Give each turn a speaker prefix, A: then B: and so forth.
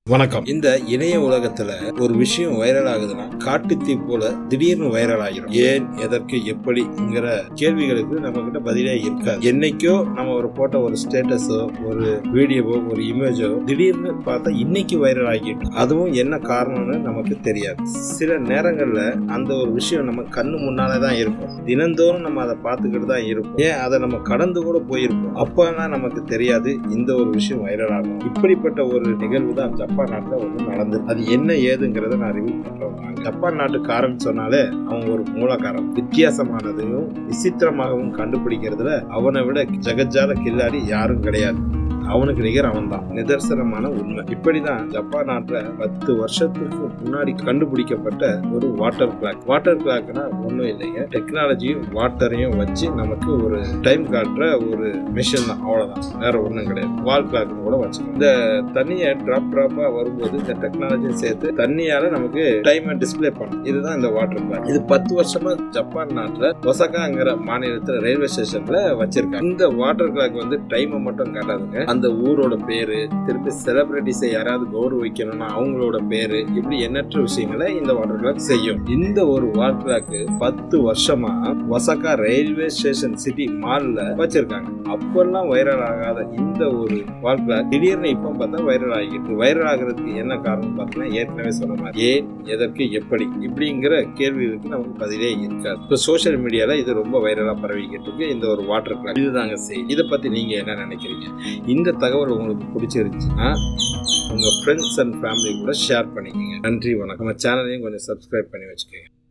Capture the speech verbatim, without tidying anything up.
A: வணக்கம். இந்த இணைய உலகத்துல ஒரு விஷயம் வைரல் ஆகுதுன்னா காட்டுத்தீ போல திடீர்னு வைரல் ஆகிரும். ஏன், எதற்கு, எப்படிங்கிற கேள்விகளுக்கு நம்ம கிட்ட பதிலே இருக்காது. என்னைக்கோ நம்ம ஒரு போட்ட ஒரு ஸ்டேட்டஸோ ஒரு வீடியோவோ ஒரு இமேஜோ திடீர்னு பார்த்தா இன்னைக்கு வைரல் ஆகிட்டு, அதுவும் என்ன காரணம்னு நமக்கு தெரியாது. சில நேரங்கள்ல அந்த ஒரு விஷயம் நம்ம கண்ணு முன்னாலேதான் இருக்கும். தினந்தோறும் நம்ம அதை பார்த்துக்கிட்டு தான் இருப்போம். ஏன், அதை நம்ம கடந்து கூட போயிருப்போம். அப்பெல்லாம் நமக்கு தெரியாது இந்த ஒரு விஷயம் வைரல் ஆகும். இப்படிப்பட்ட ஒரு நிகழ்வு தான் ஜப்பான் நாட்டுல ஒண்ணு நடந்தது. அது என்ன ஏதுங்கிறத நான் ரிவ்யூ பண்றேன். ஜப்பான் நாட்டுக்காரன் சொன்னாலே அவன் ஒரு மூலக்காரன். வித்தியாசமானதையும் விசித்திரமாகவும் கண்டுபிடிக்கிறதுல அவனை விட ஜகஜால கில்லாடி யாரும் கிடையாது. அவனுக்கு நிகர் அவன் தான். நிதர்சனமான உண்மை. இப்படிதான் ஜப்பான் நாட்டுல பத்து வருஷத்துக்கு முன்னாடி கண்டுபிடிக்கப்பட்ட ஒரு வாட்டர் கிளாக். வாட்டர் கிளாக்னா ஒன்றும் இல்லைங்க, டெக்னாலஜியும் வாட்டரையும் வச்சு நமக்கு ஒரு டைம் காட்டுற ஒரு மிஷின் தான், அவ்வளவுதான், வேற ஒன்றும் கிடையாது. வால் கிளாக் கூட வச்சுக்கணும். இந்த தண்ணியை டிராப் டிராப்பா வரும்போது இந்த டெக்னாலஜியும் சேர்த்து தண்ணியால நமக்கு டைமை டிஸ்பிளே பண்ணும். இதுதான் இந்த வாட்டர் கிளாக். இது பத்து வருஷமா ஜப்பான் நாட்டுல ஒசாகாங்கிற மாநிலத்துல ரயில்வே ஸ்டேஷன்ல வச்சிருக்காங்க. இந்த வாட்டர் கிளாக் வந்து டைமை மட்டும் காட்டாதுங்க, அந்த ஊரோட பேரு, திருப்பி செலிபிரிட்டிஸை யாராவது கௌரவிக்கணும்னா அவங்களோட பேரு, இப்படி எண்ணற்ற விஷயங்களை இந்த வாட்டர் கிளாக் செய்யும். இந்த ஒரு வாட்டர் கிளாக் பத்து வருஷமா ஒசாகா ரயில்வே ஸ்டேஷன் சிட்டி மால்ல வச்சிருக்காங்க. அப்பெல்லாம் வைரல் ஆகாத இந்த ஒரு வாட்டர் கிளாக் திடீர்னு இப்ப பார்த்தா வைரல் ஆகிட்டு. வைரல் ஆகிறதுக்கு என்ன காரணம் பார்த்தீங்கன்னா, ஏற்கனவே சொன்ன மாதிரி ஏன், எதற்கு, எப்படி இப்படிங்கிற கேள்விகளுக்கு நமக்கு பதிலே இருக்காது. இப்போ சோசியல் மீடியால இது ரொம்ப வைரலா பரவிக்கிட்டு இருக்கு இந்த ஒரு வாட்டர் கிளாக். இதுதாங்க செய்தி. இதை பத்தி நீங்க என்ன நினைக்கிறீங்க? இந்த தகவல் உங்களுக்கு பிடிச்சிருந்துச்சுன்னா உங்க ஃப்ரெண்ட்ஸ் அண்ட் ஃபேமிலி கூட ஷேர் பண்ணிக்கோங்க. நன்றி, வணக்கம். நம்ம சேனலையும் கொஞ்சம் சப்ஸ்கிரைப் பண்ணி வச்சுக்கோங்க.